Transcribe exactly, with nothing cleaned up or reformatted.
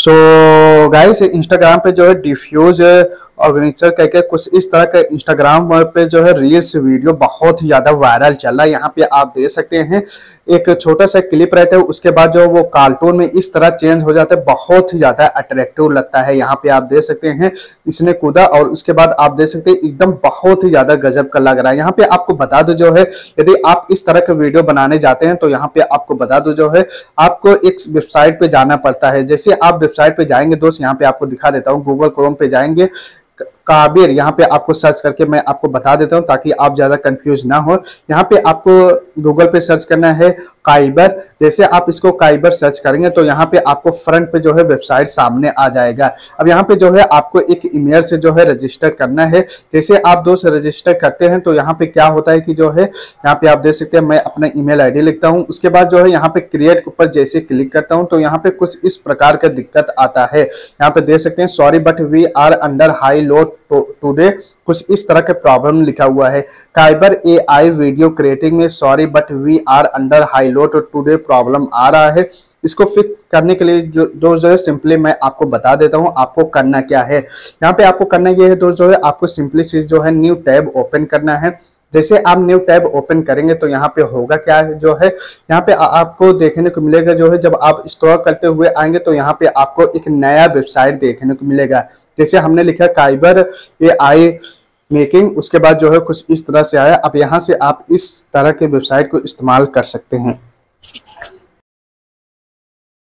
So guys, Instagram पे जो है डिफ्यूज ऑर्गेनाइजर करके कुछ इस तरह का इंस्टाग्राम पे जो है रील्स वीडियो बहुत ही ज्यादा वायरल चल रहा है। यहाँ पे आप देख सकते हैं एक छोटा सा क्लिप रहता है, उसके बाद जो वो कार्टून में इस तरह चेंज हो जाता है, बहुत ही ज्यादा अट्रैक्टिव लगता है। यहाँ पे आप देख सकते हैं इसने कूदा और उसके बाद आप देख सकते हैं एकदम बहुत ही ज्यादा गजब का लग रहा है। यहाँ पे आपको बता दो जो है, यदि आप इस तरह का वीडियो बनाने जाते हैं तो यहाँ पे आपको बता दो जो है आपको एक वेबसाइट पे जाना पड़ता है। जैसे आप वेबसाइट पे जाएंगे दोस्त, यहाँ पे आपको दिखा देता हूँ, गूगल क्रोम पे जाएंगे, काबिर यहाँ पे आपको सर्च करके मैं आपको बता देता हूँ ताकि आप ज्यादा कंफ्यूज ना हो। यहाँ पे आपको गूगल पे सर्च करना है काइबर। जैसे आप इसको काइबर सर्च करेंगे तो यहाँ पे आपको फ्रंट पे जो है वेबसाइट सामने आ जाएगा। अब यहाँ पे जो है आपको एक ईमेल से जो है रजिस्टर करना है। जैसे आप दोस्त रजिस्टर करते हैं तो यहाँ पे क्या होता है कि जो है यहाँ पे आप देख सकते हैं, मैं अपना ईमेल आईडी लिखता हूँ, उसके बाद जो है यहाँ पे क्रिएट के ऊपर जैसे क्लिक करता हूँ तो यहाँ पे कुछ इस प्रकार का दिक्कत आता है। यहाँ पे देख सकते हैं, sorry but we are under high load today, कुछ इस तरह के प्रॉब्लम लिखा हुआ है। काइबर एआई वीडियो क्रिएटिंग में sorry but we are under high load today problem आ रहा है। इसको फिक्स करने के लिए जो दोस्त जो है सिंपली मैं आपको बता देता हूं आपको करना क्या है। यहाँ पे आपको करना ये है दोस्त जो है, आपको सिंपली चीज जो है न्यू टैब ओपन करना है। जैसे आप न्यू टैब ओपन करेंगे तो यहाँ पे होगा क्या है जो है, यहाँ पे आपको देखने को मिलेगा जो है, जब आप स्क्रॉल करते हुए आएंगे तो यहाँ पे आपको एक नया वेबसाइट देखने को मिलेगा। जैसे हमने लिखा काइबर एआई मेकिंग, उसके बाद जो है कुछ इस तरह से आया। अब यहाँ से आप इस तरह के वेबसाइट को इस्तेमाल कर सकते हैं।